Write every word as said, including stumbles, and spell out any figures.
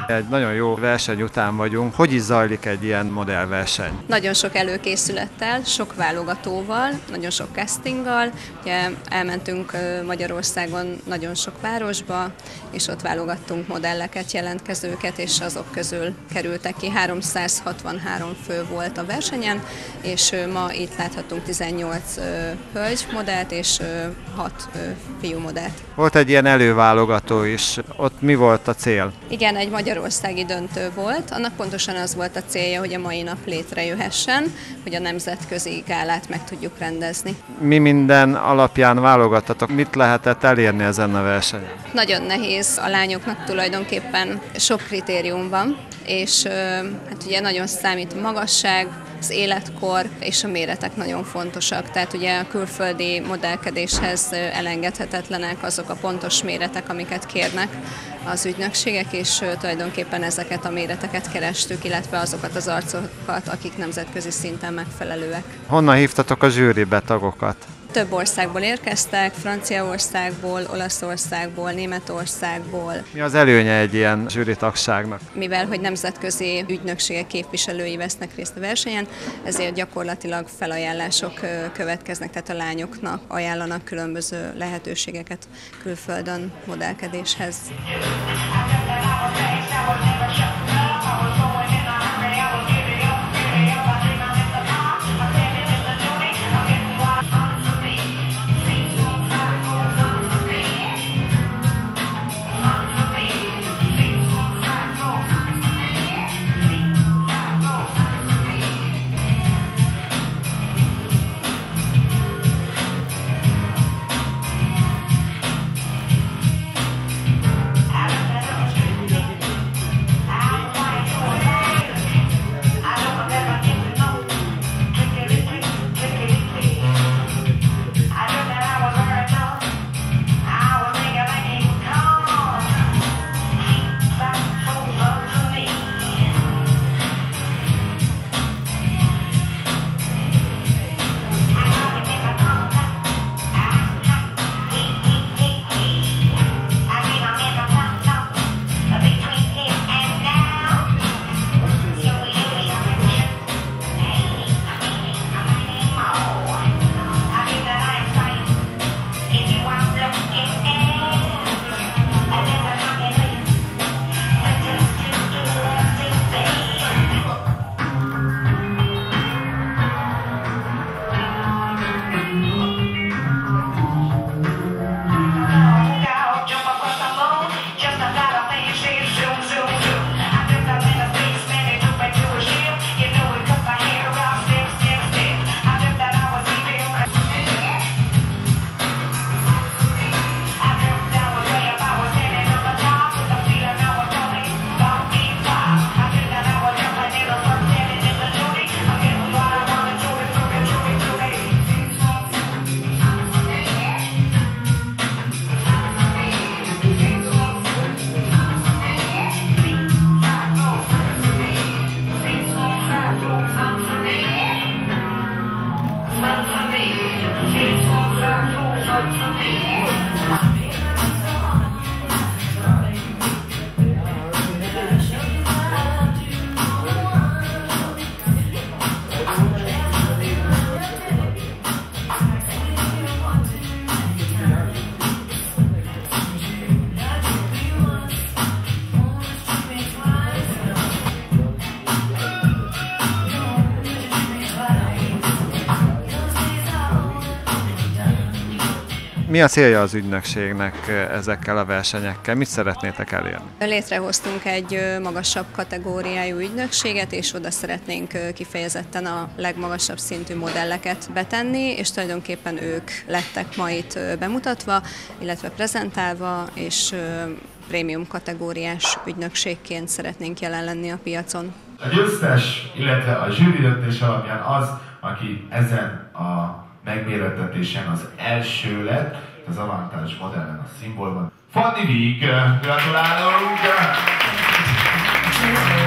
Egy nagyon jó verseny után vagyunk. Hogy is zajlik egy ilyen modellverseny? Nagyon sok előkészülettel, sok válogatóval, nagyon sok castinggal. Ugye elmentünk Magyarországon nagyon sok városba, és ott válogattunk modelleket, jelentkezőket, és azok közül kerültek ki. háromszázhatvanhárom fő volt a versenyen, és ma itt láthatunk tizennyolc hölgy modellt és hat fiú modellt. Volt egy ilyen előválogató is. Ott mi volt a cél? Igen, egy magyarországi döntő volt. Annak pontosan az volt a célja, hogy a mai nap létrejöhessen, hogy a nemzetközi gálát meg tudjuk rendezni. Mi minden alapján válogattatok? Mit lehetett elérni ezen a versenyen? Nagyon nehéz. A lányoknak tulajdonképpen sok kritérium van, és hát ugye nagyon számít a magasság, az életkor és a méretek nagyon fontosak. Tehát ugye a külföldi modellkedéshez elengedhetetlenek azok a pontos méretek, amiket kérnek az ügynökségek, és tulajdonképpen ezeket a méreteket kerestük, illetve azokat az arcokat, akik nemzetközi szinten megfelelőek. Honnan hívtatok a zsűribe tagokat? Több országból érkeztek, Franciaországból, Olaszországból, Németországból. Mi az előnye egy ilyen zsűritagságnak? Mivel, hogy nemzetközi ügynökségek képviselői vesznek részt a versenyen, ezért gyakorlatilag felajánlások következnek, tehát a lányoknak ajánlanak különböző lehetőségeket külföldön modellkedéshez. Mi a célja az ügynökségnek ezekkel a versenyekkel? Mit szeretnétek elérni? Létrehoztunk egy magasabb kategóriájú ügynökséget, és oda szeretnénk kifejezetten a legmagasabb szintű modelleket betenni, és tulajdonképpen ők lettek ma itt bemutatva, illetve prezentálva, és prémium kategóriás ügynökségként szeretnénk jelen lenni a piacon. A győztes, illetve a zsűri döntés alapján az, aki ezen a megmérettetésen az első lett, az Avantage modellen a szimbolban. Fanny Víg, gratulálunk!